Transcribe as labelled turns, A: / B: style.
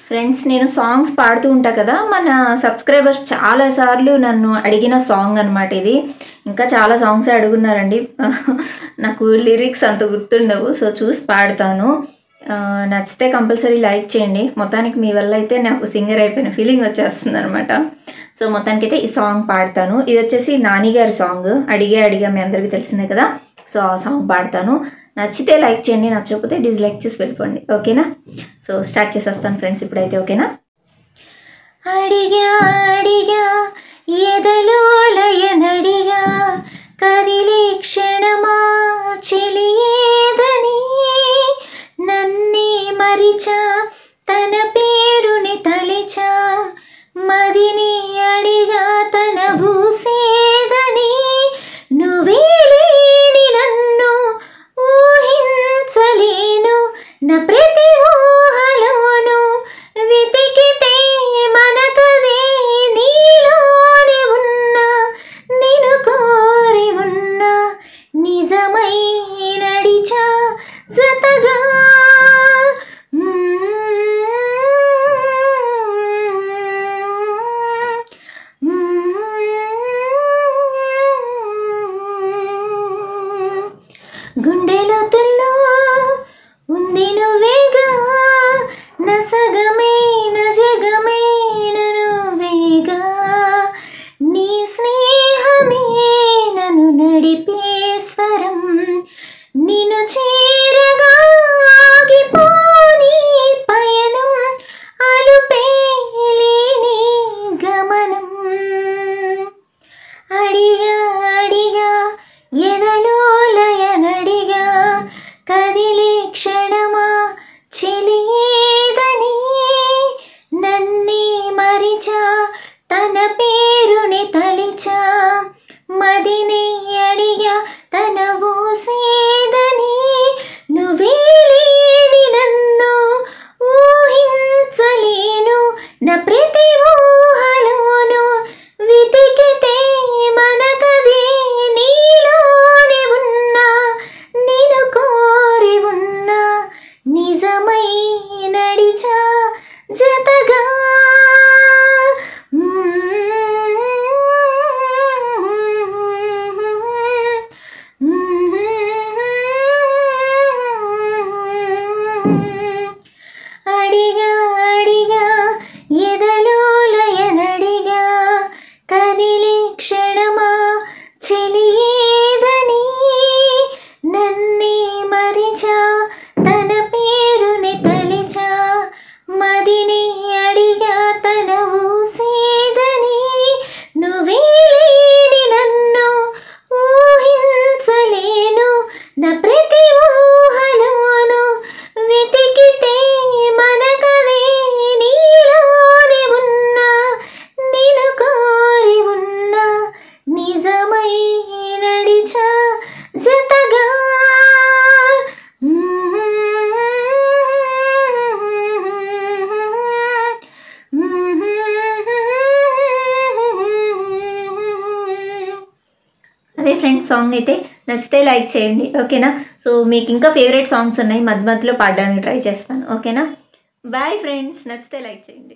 A: Friends, నేను songs పాడుతూ ఉంటా కదా, మన సబ్స్క్రైబర్స్ చాలా సార్లు నన్ను అడిగిన సాంగ్ అనమాట ఇది. ఇంకా చాలా సాంగ్స్ అడుగున్నారండి. నాకు లిరిక్స్ అంత గుర్తుండవు, సో చూసి పాడతాను. నచ్చితే కంపల్సరీ లైక్ చేయండి. మొత్తానికి మీ వల్ల అయితే నాకు సింగర్ అయిపోయిన ఫీలింగ్ వచ్చేస్తుంది అనమాట. సో మొత్తానికి అయితే ఈ సాంగ్ పాడతాను. ఇది వచ్చేసి నాని గారి సాంగ్, అడిగా మీ అందరికీ తెలిసిందే కదా. సో ఆ సాంగ్ పాడతాను. నచ్చితే లైక్ చేయండి, నచ్చకపోతే డిస్లైక్ చేసి వెళ్ళిపోండి, ఓకేనా. సో స్టార్ట్ చేసేస్తాను ఫ్రెండ్స్ ఇప్పుడైతే, ఓకేనా. అడిగా ఎదలో లయనడిగా కదిలే క్షణమా చెలియేదని నన్నే మరిచా తన పేరుని తలిచా మదిని అడిగా తన భూసేదని నువ్వే లేని నన్ను ఊహించలేను నా ప్రతి ఊహలోను వెతికితే మనకవే నీలోని ఉన్నా నిన్ను కోరి ఉన్నా నిజమై నడిచా జతగా గుండెలోతుల్లో ఉంది నువ్వేగా నసగమే నజగమే నువ్వేగా నీ స్నేహమే నన్ను నడిపే స్వరం నిన్ను చేరగా ఆగిపోని పయనం అలుపే లేని గమనం అడిగా ఎదలో లయనడిగా కదిలే క్షణమా చెలియేదని నన్నే మరిచా తన పేరుని తలిచా మదిని అడిగా తన ఊసేదని నువ్వే లేని నన్ను ఊహించలేను నా ప్రతి ఊహలోను వెతికితే మనకవే నీలోని ఉన్నా నిన్ను కోరి ఉన్నా నిజమై నడిచా జతగా అడిగా ఎదలో లయనడిగా కదిలే క్షణమా చెలియేదని నన్నే మరిచా తన పేరుని తలిచా మదిని అడిగా తన ఊసేదని నువ్వే లేని నన్ను ఊహించలేను నా ప్రతి ఊహలోను వెతికితే మనకవే నీలోని ఉన్నా నిన్ను కోరి ఉన్నా నిజమై నడిచా జతగా అదే ఫ్రెండ్స్, సాంగ్ అయితే నచ్చితే లైక్ చేయండి, ఓకేనా. సో మీకు ఇంకా ఫేవరెట్ సాంగ్స్ ఉన్నాయి, మధ్యలో పాడడానికి ట్రై చేస్తాను, ఓకేనా. బాయ్ ఫ్రెండ్స్, నచ్చితే లైక్ చేయండి.